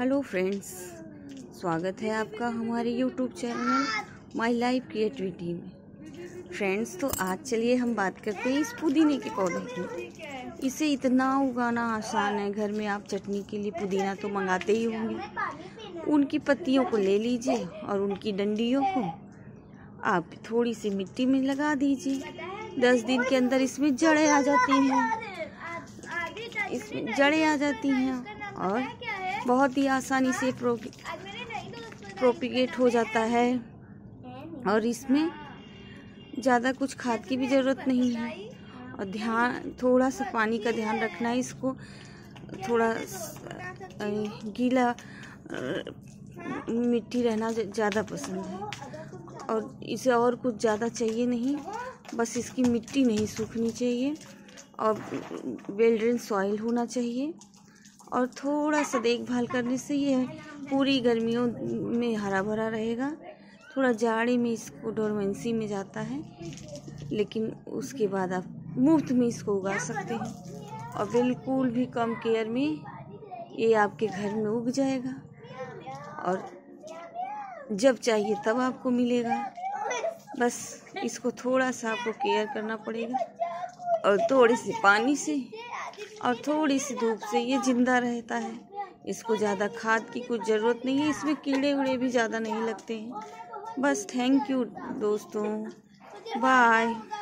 Hello friends, स्वागत है आपका हमारे YouTube channel my life creativity में। फ्रेंड्स, तो आज चलिए हम बात करते हैं इस पुदीने के पौधे की। इसे इतना उगाना आसान है। घर में आप चटनी के लिए पुदीना तो मंगाते ही होंगे। उनकी पत्तियों को ले लीजिए और उनकी डंडियों को आप थोड़ी सी मिट्टी में लगा दीजिए। 10 दिन के अंदर इसमें जड़ें आ जाती हैं और बहुत ही आसानी से प्रोपिगेट हो जाता है। और इसमें ज़्यादा कुछ खाद की भी ज़रूरत नहीं है। और थोड़ा सा पानी का ध्यान रखना है। इसको थोड़ा गीला मिट्टी रहना ज़्यादा पसंद है। और इसे और कुछ ज़्यादा चाहिए नहीं, बस इसकी मिट्टी नहीं सूखनी चाहिए और वेल ड्रेन सॉइल होना चाहिए। और थोड़ा सा देखभाल करने से ये पूरी गर्मियों में हरा भरा रहेगा। थोड़ा जाड़े में इसको डोरमेंसी में जाता है, लेकिन उसके बाद आप मुफ्त में इसको उगा सकते हैं और बिल्कुल भी कम केयर में ये आपके घर में उग जाएगा और जब चाहिए तब आपको मिलेगा। बस इसको थोड़ा सा आपको केयर करना पड़ेगा और थोड़े से पानी से और थोड़ी सी धूप से ये जिंदा रहता है। इसको ज़्यादा खाद की कुछ ज़रूरत नहीं है। इसमें कीड़े उड़े भी ज़्यादा नहीं लगते हैं। बस थैंक यू दोस्तों, बाय।